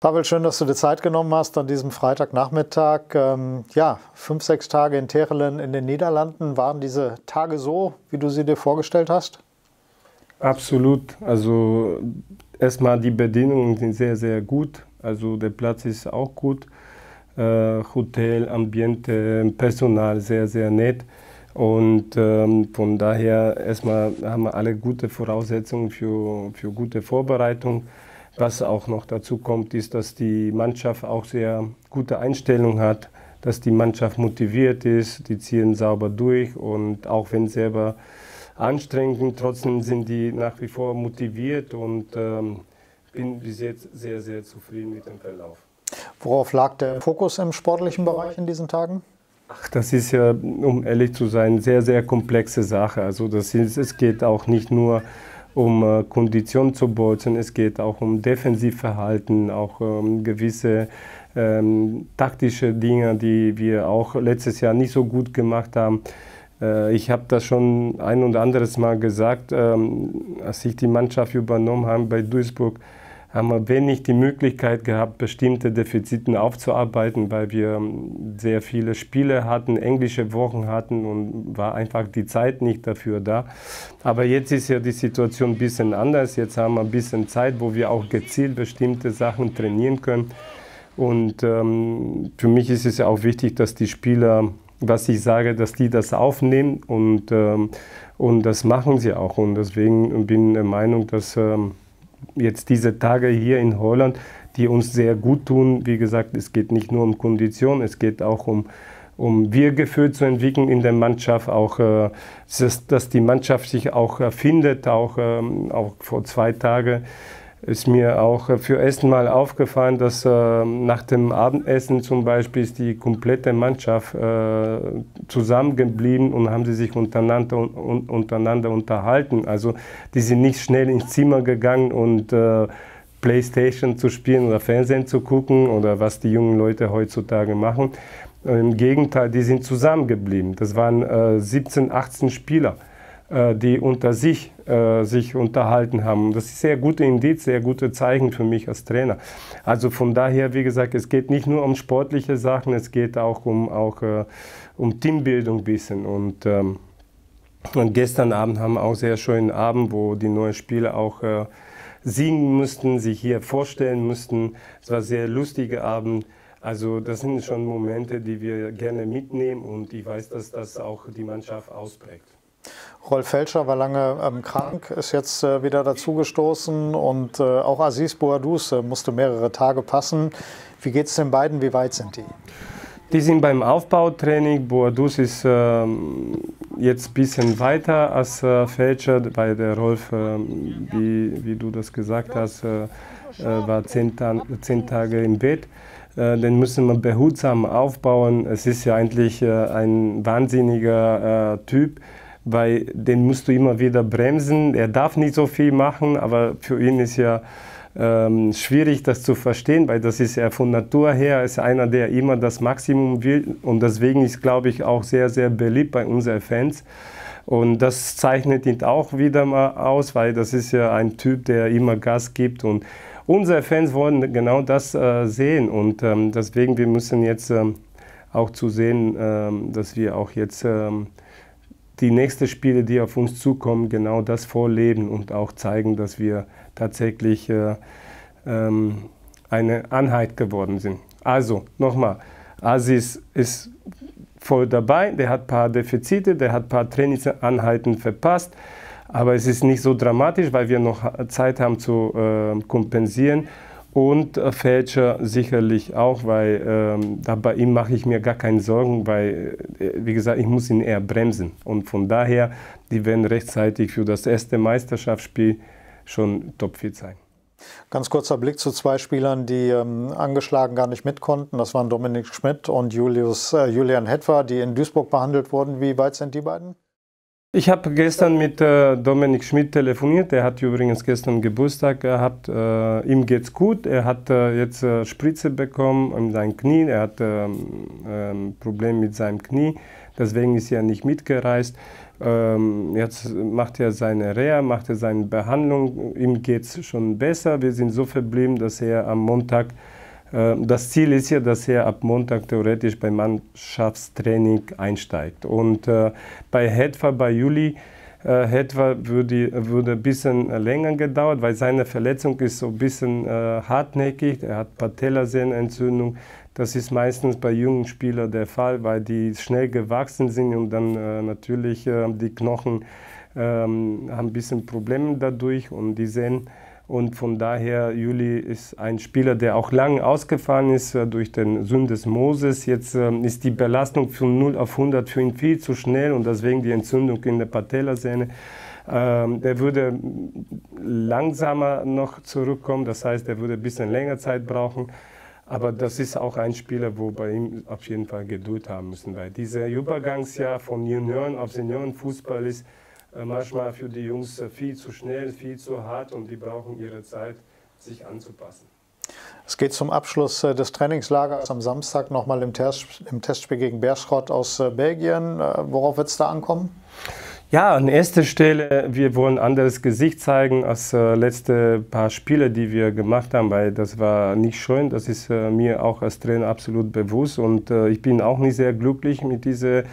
Pavel, schön, dass du dir Zeit genommen hast an diesem Freitagnachmittag. Ja, 5, 6 Tage in Terelen in den Niederlanden. Waren diese Tage so, wie du sie dir vorgestellt hast? Absolut. Also erstmal die Bedingungen sind sehr, sehr gut. Also der Platz ist auch gut. Hotel, Ambiente, Personal sehr, sehr nett. Und von daher erstmal haben wir alle gute Voraussetzungen für gute Vorbereitung. Was auch noch dazu kommt, ist, dass die Mannschaft auch sehr gute Einstellung hat, dass die Mannschaft motiviert ist, die ziehen sauber durch und auch wenn selber anstrengend, trotzdem sind die nach wie vor motiviert und bin bis jetzt sehr, sehr zufrieden mit dem Verlauf. Worauf lag der Fokus im sportlichen Bereich in diesen Tagen? Ach, das ist ja, um ehrlich zu sein, sehr, sehr komplexe Sache. Also es geht auch nicht nur um Kondition zu bolzen, es geht auch um Defensivverhalten, auch gewisse taktische Dinge, die wir auch letztes Jahr nicht so gut gemacht haben. Ich habe das schon ein und anderes Mal gesagt, als ich die Mannschaft übernommen habe bei Duisburg, haben wir wenig die Möglichkeit gehabt, bestimmte Defizite aufzuarbeiten, weil wir sehr viele Spiele hatten, englische Wochen hatten und war einfach die Zeit nicht dafür da. Aber jetzt ist ja die Situation ein bisschen anders. Jetzt haben wir ein bisschen Zeit, wo wir auch gezielt bestimmte Sachen trainieren können. Und für mich ist es ja auch wichtig, dass die Spieler, was ich sage, dass die das aufnehmen und das machen sie auch. Und deswegen bin ich der Meinung, dass jetzt diese Tage hier in Holland, die uns sehr gut tun. Wie gesagt, es geht nicht nur um Kondition, es geht auch um Wir-Gefühl zu entwickeln in der Mannschaft, auch dass die Mannschaft sich auch findet. Auch vor 2 Tagen ist mir auch für ersten Mal aufgefallen, dass nach dem Abendessen zum Beispiel ist die komplette Mannschaft zusammengeblieben und haben sie sich untereinander unterhalten. Also die sind nicht schnell ins Zimmer gegangen und Playstation zu spielen oder Fernsehen zu gucken oder was die jungen Leute heutzutage machen. Im Gegenteil, die sind zusammengeblieben. Das waren 17, 18 Spieler, die unter sich unterhalten haben. Das ist sehr gute Indiz, sehr gute Zeichen für mich als Trainer. Also von daher, wie gesagt, es geht nicht nur um sportliche Sachen, es geht auch um Teambildung ein bisschen. Und gestern Abend haben wir auch einen sehr schönen Abend, wo die neuen Spieler auch singen mussten, sich hier vorstellen mussten. Es war ein sehr lustiger Abend. Also das sind schon Momente, die wir gerne mitnehmen und ich weiß, dass das auch die Mannschaft ausprägt. Rolf Feltscher war lange krank, ist jetzt wieder dazugestoßen und auch Aziz Bouadouz musste mehrere Tage passen. Wie geht es den beiden? Wie weit sind die? Die sind beim Aufbautraining. Bouadouz ist jetzt ein bisschen weiter als Feltscher, weil der Rolf, wie du das gesagt hast, war 10 Tage im Bett. Den müssen wir behutsam aufbauen. Es ist ja eigentlich ein wahnsinniger Typ, weil den musst du immer wieder bremsen. Er darf nicht so viel machen, aber für ihn ist ja schwierig, das zu verstehen, weil das ist ja von Natur her ist einer, der immer das Maximum will und deswegen ist, glaube ich, auch sehr, sehr beliebt bei unseren Fans. Und das zeichnet ihn auch wieder mal aus, weil das ist ja ein Typ, der immer Gas gibt und unsere Fans wollen genau das sehen und deswegen wir müssen jetzt auch zu sehen, dass wir auch jetzt die nächsten Spiele, die auf uns zukommen, genau das vorleben und auch zeigen, dass wir tatsächlich eine Einheit geworden sind. Also nochmal, Aziz ist voll dabei, der hat ein paar Defizite, der hat ein paar Trainingseinheiten verpasst, aber es ist nicht so dramatisch, weil wir noch Zeit haben zu kompensieren. Und Feltscher sicherlich auch, weil bei ihm mache ich mir gar keine Sorgen, weil, wie gesagt, ich muss ihn eher bremsen. Und von daher, die werden rechtzeitig für das erste Meisterschaftsspiel schon topfit sein. Ganz kurzer Blick zu 2 Spielern, die angeschlagen gar nicht mit konnten. Das waren Dominik Schmidt und Julian Hetwer, die in Duisburg behandelt wurden. Wie weit sind die beiden? Ich habe gestern mit Dominik Schmidt telefoniert. Er hat übrigens gestern Geburtstag gehabt. Ihm geht's gut. Er hat jetzt Spritze bekommen in sein Knie. Er hat ein Problem mit seinem Knie. Deswegen ist er nicht mitgereist. Jetzt macht er seine Reha, macht er seine Behandlung. Ihm geht es schon besser. Wir sind so verblieben, dass er am Montag Das Ziel ist ja, dass er ab Montag theoretisch beim Mannschaftstraining einsteigt. Und bei Hetwa, bei Juli, Hetwa würde ein bisschen länger gedauert, weil seine Verletzung ist so ein bisschen hartnäckig. Er hat Patellasehnenentzündung. Das ist meistens bei jungen Spielern der Fall, weil die schnell gewachsen sind und dann natürlich die Knochen haben ein bisschen Probleme dadurch und die Sehnen. Und von daher, Juli ist ein Spieler, der auch lang ausgefallen ist durch den Sünden des Moses. Jetzt ist die Belastung von 0 auf 100 für ihn viel zu schnell und deswegen die Entzündung in der Patellasehne. Der würde langsamer noch zurückkommen, das heißt, er würde ein bisschen länger Zeit brauchen. Aber das ist auch ein Spieler, wo bei ihm auf jeden Fall Geduld haben müssen, weil dieser Übergangsjahr von Junioren auf Seniorenfußball ist manchmal für die Jungs viel zu schnell, viel zu hart und die brauchen ihre Zeit, sich anzupassen. Es geht zum Abschluss des Trainingslagers am Samstag nochmal im Testspiel gegen Beerschot aus Belgien. Worauf wird es da ankommen? Ja, an erster Stelle, wir wollen ein anderes Gesicht zeigen als letzte paar Spiele, die wir gemacht haben, weil das war nicht schön. Das ist mir auch als Trainer absolut bewusst und ich bin auch nicht sehr glücklich mit diesen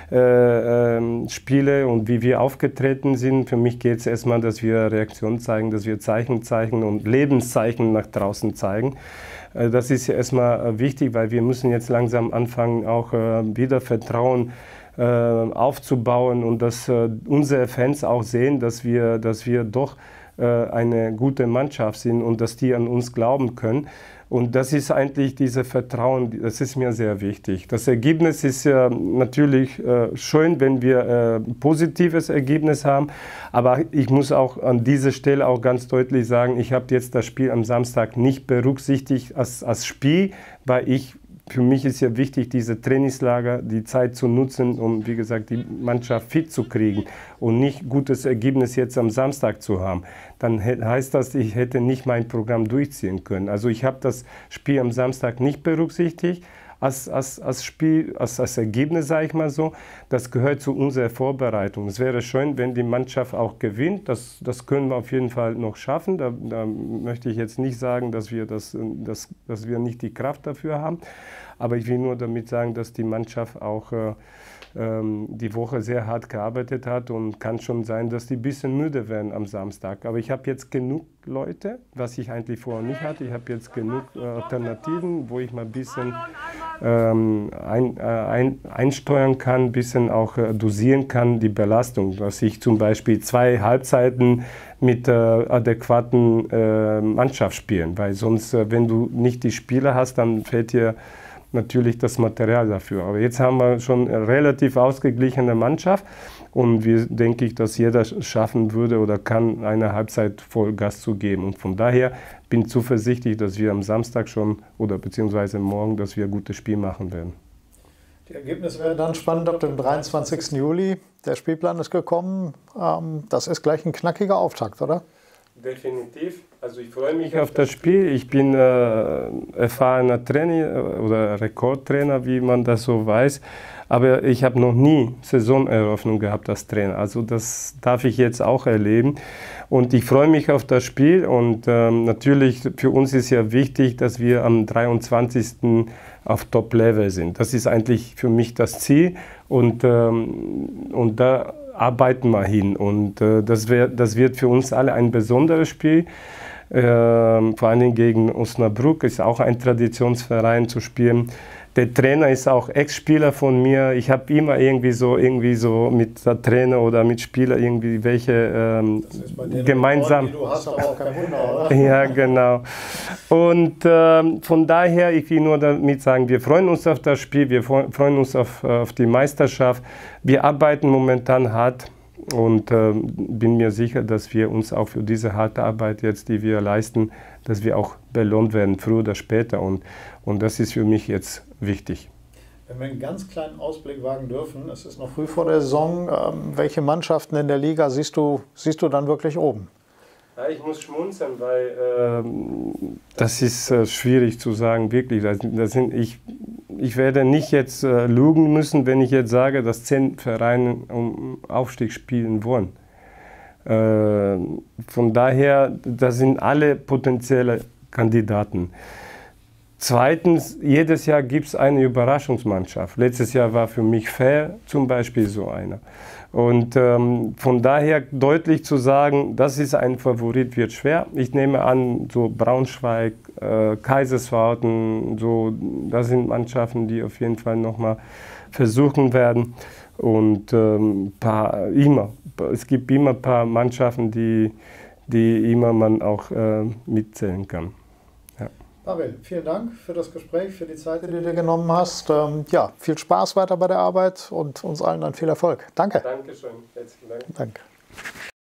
Spielen und wie wir aufgetreten sind. Für mich geht es erstmal, dass wir Reaktionen zeigen, dass wir Zeichen zeigen und Lebenszeichen nach draußen zeigen. Das ist ja erstmal wichtig, weil wir müssen jetzt langsam anfangen, auch wieder Vertrauen aufzubauen und dass unsere Fans auch sehen, dass wir doch eine gute Mannschaft sind und dass die an uns glauben können. Und das ist eigentlich dieses Vertrauen, das ist mir sehr wichtig. Das Ergebnis ist ja natürlich schön, wenn wir ein positives Ergebnis haben, aber ich muss auch an dieser Stelle auch ganz deutlich sagen, ich habe jetzt das Spiel am Samstag nicht berücksichtigt als Spiel, weil für mich ist ja wichtig, diese Trainingslager, die Zeit zu nutzen, um, wie gesagt, die Mannschaft fit zu kriegen und nicht gutes Ergebnis jetzt am Samstag zu haben. Dann heißt das, ich hätte nicht mein Programm durchziehen können. Also ich habe das Spiel am Samstag nicht berücksichtigt als Ergebnis, sage ich mal so. Das gehört zu unserer Vorbereitung. Es wäre schön, wenn die Mannschaft auch gewinnt. Das können wir auf jeden Fall noch schaffen. Da möchte ich jetzt nicht sagen, dass wir nicht die Kraft dafür haben. Aber ich will nur damit sagen, dass die Mannschaft auch die Woche sehr hart gearbeitet hat und kann schon sein, dass die ein bisschen müde werden am Samstag. Aber ich habe jetzt genug Leute, was ich eigentlich vorher nicht hatte. Ich habe jetzt genug Alternativen, wo ich mal ein bisschen einsteuern kann, ein bisschen auch dosieren kann, die Belastung. Dass ich zum Beispiel 2 Halbzeiten mit adäquaten Mannschaft spielen. Weil sonst, wenn du nicht die Spieler hast, dann fehlt dir natürlich das Material dafür. Aber jetzt haben wir schon eine relativ ausgeglichene Mannschaft und wir denke ich, dass jeder schaffen würde oder kann, eine Halbzeit voll Gas zu geben. Und von daher bin ich zuversichtlich, dass wir am Samstag schon oder beziehungsweise morgen, dass wir ein gutes Spiel machen werden. Die Ergebnisse werden dann spannend ab dem 23. Juli. Der Spielplan ist gekommen. Das ist gleich ein knackiger Auftakt, oder? Definitiv. Also ich freue mich auf das Spiel. Ich bin erfahrener Trainer oder Rekordtrainer, wie man das so weiß. Aber ich habe noch nie Saisoneröffnung gehabt als Trainer. Also das darf ich jetzt auch erleben. Und ich freue mich auf das Spiel. Und natürlich für uns ist ja wichtig, dass wir am 23. auf Top-Level sind. Das ist eigentlich für mich das Ziel. Und da arbeiten wir hin. Und das wird für uns alle ein besonderes Spiel. Vor allen Dingen gegen Osnabrück ist auch ein Traditionsverein zu spielen. Der Trainer ist auch Ex-Spieler von mir. Ich habe immer irgendwie so mit der Trainer oder mit Spieler irgendwie welche gemeinsam. Du hast aber auch kein Wunder, oder? Ja, genau. Und von daher, ich will nur damit sagen, wir freuen uns auf das Spiel, wir freuen uns auf die Meisterschaft. Wir arbeiten momentan hart. Und bin mir sicher, dass wir uns auch für diese harte Arbeit jetzt, die wir leisten, dass wir auch belohnt werden, früher oder später. Und das ist für mich jetzt wichtig. Wenn wir einen ganz kleinen Ausblick wagen dürfen, es ist noch früh vor der Saison, welche Mannschaften in der Liga siehst du dann wirklich oben? Ja, ich muss schmunzeln, weil das ist schwierig zu sagen, wirklich. Ich werde nicht jetzt lügen müssen, wenn ich jetzt sage, dass 10 Vereine um Aufstieg spielen wollen. Von daher, das sind alle potenzielle Kandidaten. Zweitens, jedes Jahr gibt es eine Überraschungsmannschaft. Letztes Jahr war für mich Fair zum Beispiel so einer. Und von daher deutlich zu sagen, das ist ein Favorit, wird schwer. Ich nehme an, so Braunschweig, Kaiserslautern, so, das sind Mannschaften, die auf jeden Fall nochmal versuchen werden. Und es gibt immer ein paar Mannschaften, die immer man auch mitzählen kann. Ja. Pavel, vielen Dank für das Gespräch, für die Zeit, die du dir genommen hast. Ja, viel Spaß weiter bei der Arbeit und uns allen dann viel Erfolg. Danke. Dankeschön. Herzlichen Dank. Danke.